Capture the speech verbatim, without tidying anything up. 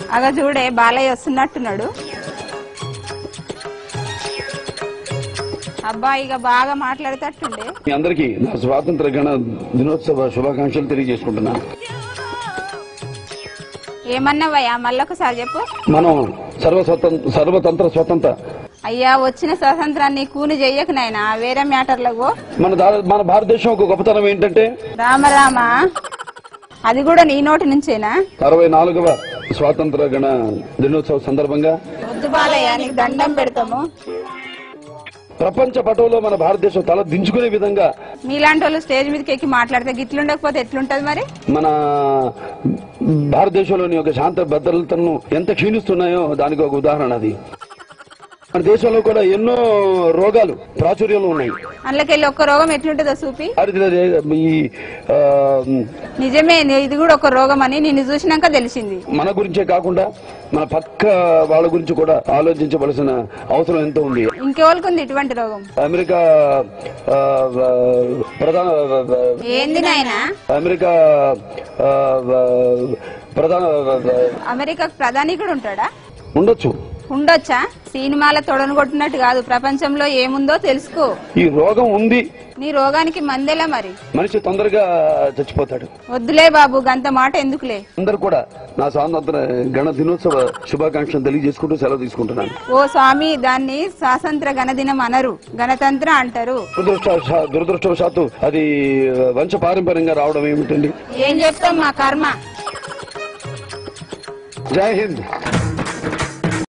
అగా చూడే బాలయ్య వస్తున్నట్టున్నాడు. అబ్బాయి ఇక బాగా మాట్లాడేటట్టుండే. మీ అందరికీ నా స్వాతంత్ర గణ దినోత్సవ శుభాకాంక్షలు తెలియజేసుకుంటున్నాను. ఏమన్నావయ్యా మళ్ళొకసారి చెప్పు. మనం సర్వ స్వతంత్ర సర్వతంత్ర స్వతంత్ర. అయ్యా వచ్చిన స్వాతంత్రాన్ని కూని చెయ్యకు నాయనా, వేరే మ్యాటర్లకు. మన మన భారతదేశం ఒక గొప్పతనం ఏంటంటే రామరామ, అది కూడా నీ నోటి నుంచేనా? అరవై నాలుగవ స్వాతంత్ర గణ దినోత్సవ సందర్భంగా వద్దు బాలయ్య, నీకు దండం పెడతాము. ప్రపంచ పటంలో మన భారతదేశం తల దించుకునే విధంగా మీలాంటి వాళ్ళు స్టేజ్ మీదకి ఎక్కి మాట్లాడితే గిట్లుండకపోతే ఎట్లుంటది మరి? మన భారతదేశంలోని ఒక శాంత భద్రతను ఎంత క్షీణిస్తున్నాయో దానికి ఒక ఉదాహరణ అది. మన దేశంలో కూడా ఎన్నో రోగాలు ప్రాచుర్యంలో ఉన్నాయి. అందులోకెళ్ళి ఒక్క రోగం ఎట్లుంటుందో చూపి. నిజమే, ఇది కూడా ఒక రోగం అని నిన్ను చూసినాక తెలిసింది. మన గురించే కాకుండా మన పక్క వాళ్ళ గురించి కూడా ఆలోచించవలసిన అవసరం ఎంతో ఉంది. ఇంకెవరికి ఇటువంటి రోగం? అమెరికా ప్రధాన ఏంది నాయన? అమెరికా ప్రధాన అమెరికా ప్రధాని కూడా ఉంటాడా? ఉండొచ్చు. ఉండొచ్చా? సినిమాల తొడను కొట్టినట్టు కాదు, ప్రపంచంలో ఏముందో తెలుసుకో. ఈ రోగం ఉంది. నీ రోగానికి మందేలా మరి? మనిషి తొందరగా చచ్చిపోతాడు. వద్దులే బాబు, గంత మాట ఎందుకులే. అందరు కూడా నా స్వాతంత్ర గణ దినోత్సవ శుభాకాంక్షలు తెలియజేసుకుంటూ సెలవు తీసుకుంటున్నాను. ఓ స్వామి, దాన్ని స్వాతంత్ర గణదినం అనరు, గణతంత్ర అంటారు. దురదృష్ట దురదృష్టవశాత్తు అది వంశ పారంపర్యంగా రావడం ఏమిటండి? ఏం చెప్తాం, మా కర్మ. జై హింద్.